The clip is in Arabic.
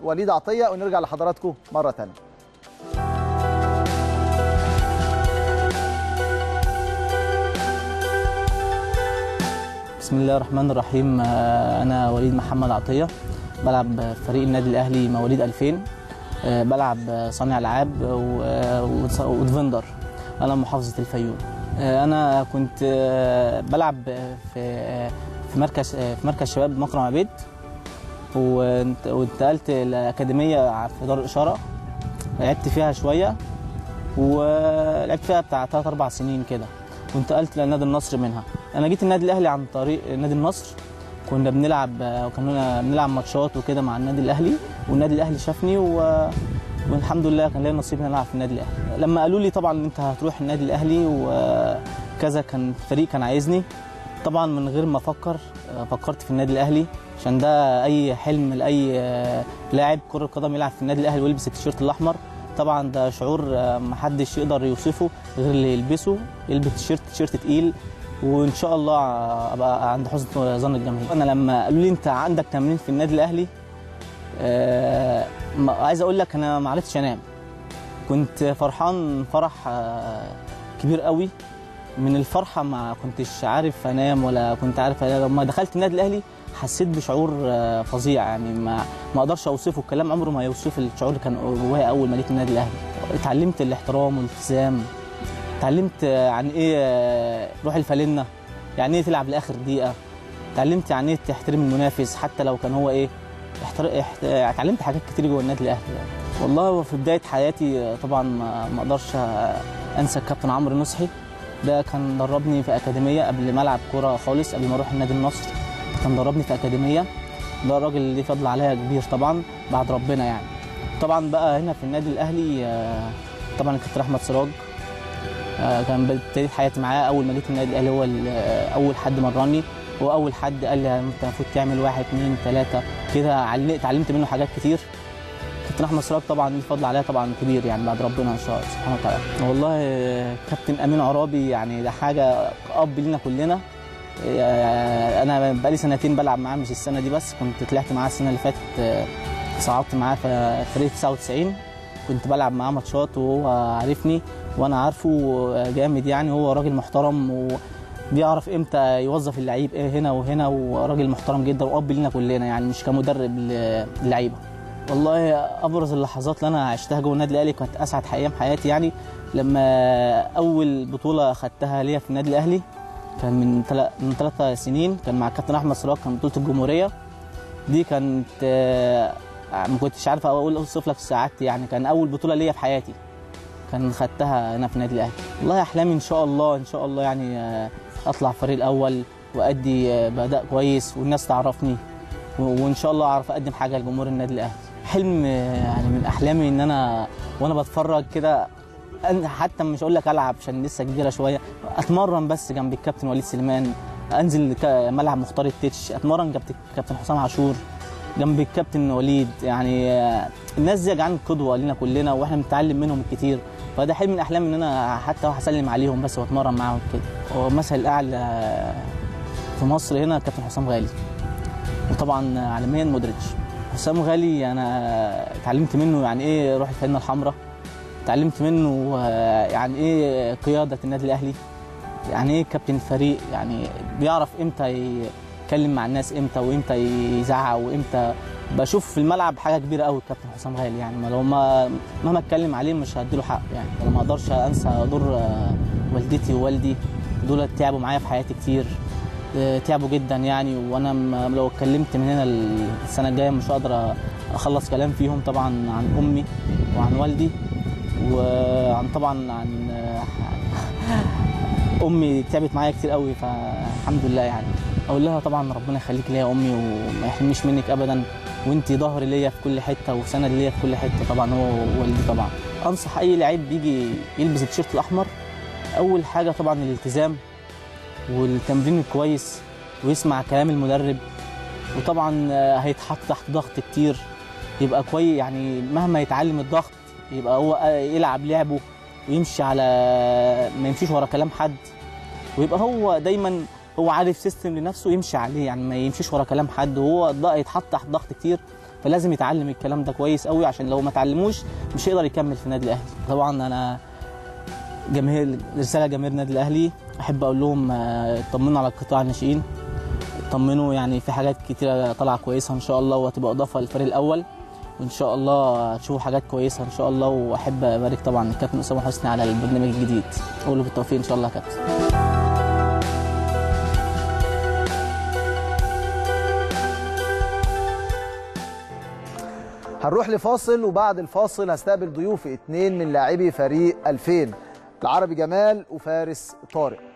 وليد عطيه ونرجع لحضراتكم مره ثانيه. بسم الله الرحمن الرحيم. أنا وليد محمد عطية، بلعب في فريق النادي الأهلي مواليد 2000. بلعب صانع ألعاب وديفندر. أنا محافظة الفيوم. أنا كنت بلعب في مركز شباب مكرم عبيد، وانتقلت الأكاديمية في دار الإشارة. لعبت فيها شوية ولعبت فيها بتاع 3-4 سنين كده، وانتقلت لنادي النصر منها. انا جيت النادي الاهلي عن طريق نادي النصر. كنا بنلعب ماتشات وكده مع النادي الاهلي، والنادي الاهلي شافني والحمد لله كان ليا نصيب ان العب في النادي الاهلي. لما قالوا لي طبعا انت هتروح النادي الاهلي وكذا، كان الفريق كان عايزني طبعا. من غير ما افكر فكرت في النادي الاهلي، عشان ده اي حلم لاي لاعب كره قدم يلعب في النادي الاهلي ويلبس التيشيرت الاحمر. طبعا ده شعور محدش يقدر يوصفه غير اللي يلبسه، يلبس تيشيرت تقيل، وان شاء الله ابقى عند حسن ظن الجماهير. انا لما قالوا لي انت عندك تمرين في النادي الاهلي، عايز اقول لك انا ما عرفتش انام. كنت فرحان فرح كبير قوي. من الفرحه ما كنتش عارف انام ولا كنت عارف. لما دخلت النادي الاهلي حسيت بشعور فظيع، يعني ما اقدرش اوصفه، الكلام عمره ما يوصف الشعور اللي كان جوايا اول ما جيت النادي الاهلي. اتعلمت الاحترام والالتزام، اتعلمت عن ايه روح الفالنه، يعني ايه تلعب لاخر دقيقه، اتعلمت يعني ايه تحترم المنافس حتى لو كان هو ايه. اتعلمت حاجات كتير جوه النادي الاهلي يعني. والله في بدايه حياتي طبعا ما اقدرش انسى الكابتن عمرو نصحي. ده كان دربني في اكاديميه قبل ما العب كوره خالص، قبل ما اروح النادي النصر كان دربني في اكاديميه. ده الراجل اللي فضل عليا كبير طبعا بعد ربنا يعني. طبعا بقى هنا في النادي الاهلي طبعا الكابتن احمد سراج كان ابتديت حياتي معاه. اول ما جيت النادي الاهلي هو اول حد مرني، هو اول حد قال لي انت المفروض تعمل 1 2 3 كده. اتعلمت منه حاجات كتير. كابتن احمد سراج طبعا ليه فضل عليا طبعا كبير يعني بعد ربنا ان شاء الله سبحانه وتعالى. والله كابتن امين عرابي يعني ده حاجه اب لينا كلنا. انا بقالي سنتين بلعب معاه، مش السنه دي بس. كنت طلعت معاه السنه اللي فاتت، صعدت معاه في فريق 99. كنت بلعب معاه ماتشات وهو عارفني وانا عارفه جامد يعني. هو راجل محترم وبيعرف امتى يوظف اللعيب ايه هنا وهنا، وراجل محترم جدا واب لينا كلنا يعني، مش كمدرب للعيبه. والله ابرز اللحظات اللي انا عشتها جوه النادي الاهلي كانت اسعد ايام حياتي يعني. لما اول بطوله خدتها ليا في النادي الاهلي كان من 3 سنين، كان مع الكابتن احمد سراج، كان بطوله الجمهوريه. دي كانت ما كنتش عارف اوصف لك سعادتي يعني. كان اول بطوله ليا في حياتي كان خدتها هنا في النادي الاهلي. والله احلامي ان شاء الله يعني اطلع الفريق الاول وادي باداء كويس والناس تعرفني، وان شاء الله اعرف اقدم حاجه لجمهور النادي الاهلي. حلم يعني من احلامي ان انا وانا بتفرج كده، حتى مش اقول لك العب عشان لسه كبيره شويه، اتمرن بس جنب الكابتن وليد سليمان، انزل ملعب مختار التتش، اتمرن جنب الكابتن حسام عاشور، جنب الكابتن وليد. يعني الناس دي جعان قدوه لينا كلنا واحنا بنتعلم منهم كتير. فده حلم من احلامي ان انا حتى هسلم عليهم بس واتمرن معاهم كده. ومثل الاعلى في مصر هنا الكابتن حسام غالي، وطبعا عالميا مودريتش. حسام غالي انا اتعلمت منه يعني ايه روح الفانله الحمراء، اتعلمت منه يعني ايه قياده النادي الاهلي، يعني ايه كابتن الفريق، يعني بيعرف امتى يتكلم مع الناس امتى وامتى يزعق وامتى. بشوف في الملعب حاجه كبيره قوي الكابتن حسام غالي يعني. لو مهما اتكلم عليه مش هديله حق يعني. انا ما اقدرش انسى دور والدتي ووالدي، دول تعبوا معايا في حياتي كتير، تعبوا جدا يعني. وانا لو اتكلمت من هنا السنه الجايه مش هقدر اخلص كلام فيهم. طبعا عن امي وعن والدي وعن طبعا عن امي تعبت معايا كتير قوي، فالحمد لله يعني. اقول لها طبعا ربنا يخليك ليا يا امي وما يحرمنيش منك ابدا، وانت ظهر ليا في كل حته وسند ليا في كل حته. طبعا هو والدي. طبعا انصح اي لعيب بيجي يلبس التيشيرت الاحمر، اول حاجه طبعا الالتزام والتمرين الكويس ويسمع كلام المدرب، وطبعا هيتحط تحت ضغط كتير، يبقى كويس يعني. مهما يتعلم الضغط يبقى هو يلعب لعبه ويمشي على ما يمشيش ورا كلام حد، ويبقى هو دايما هو عارف سيستم لنفسه يمشي عليه يعني، ما يمشيش ورا كلام حد. وهو يتحط تحت ضغط كتير فلازم يتعلم الكلام ده كويس قوي، عشان لو ما اتعلموش مش هيقدر يكمل في النادي الاهلي. طبعا انا رساله جماهير النادي الاهلي، احب اقول لهم اطمنوا على القطاع الناشئين، اطمنوا يعني في حاجات كتيره طالعه كويسه ان شاء الله، وهتبقى اضافه للفريق الاول، وان شاء الله تشوفوا حاجات كويسه ان شاء الله. واحب ابارك طبعا الكابتن اسامه حسني على البرنامج الجديد، اقول له بالتوفيق ان شاء الله يا كابتن. هنروح لفاصل، وبعد الفاصل هستقبل ضيوفي 2 من لاعبي فريق 2000، العربي جمال وفارس طارق.